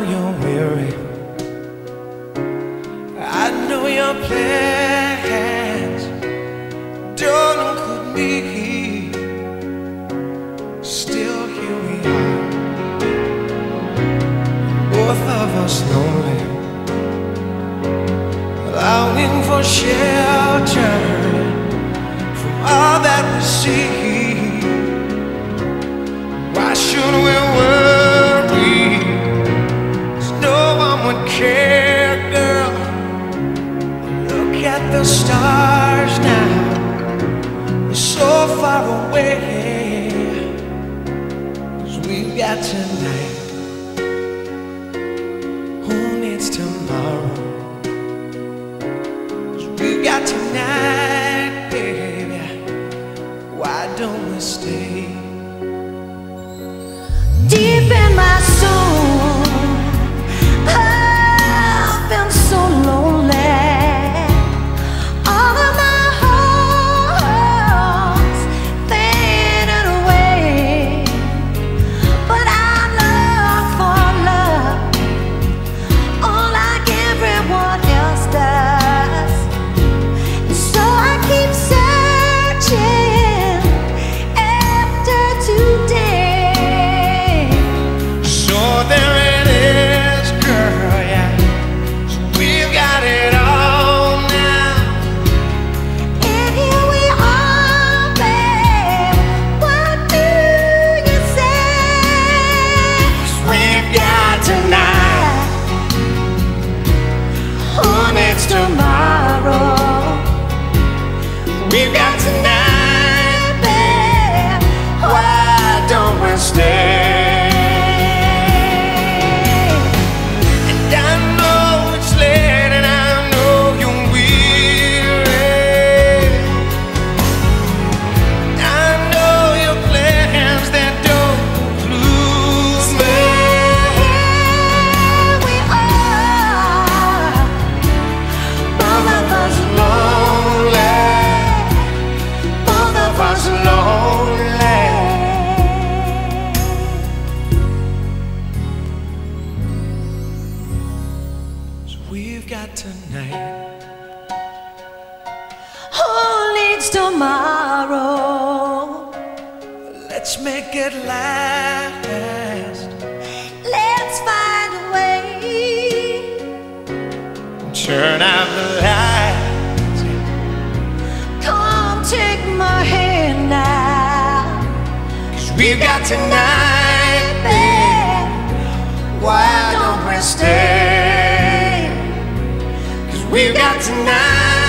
you're weary, I know your plans don't include me. Still here we are, both of us lonely, longing for shelter from all that we see. Why should we worry? 'Cause no one would care, girl. Look at the stars now, they're so far away. 'Cause we've got tonight, who needs tomorrow? 'Cause we've got tonight, baby, why don't we stay? Deep in my soul, I've been so lonely. All of my hopes faded away, but I look for love, oh, like everyone else does. And so I keep searching after today. So there it is, girl, yeah. So we've got it all now. And here we are, babe. What do you say? 'Cause we've got tonight, Who needs tomorrow? we've got tonight, Babe, why don't we stay? And I know it's late and I know you're weary. I know your plans that don't include me. here we are, both of us Lonely, both of us lonely. So we've got tonight, Who needs tomorrow? let's make it last. Let's find a way. Turn out the lights. Come take my hand now, 'Cause we've got tonight, babe. why don't we stay? 'Cause we've got tonight.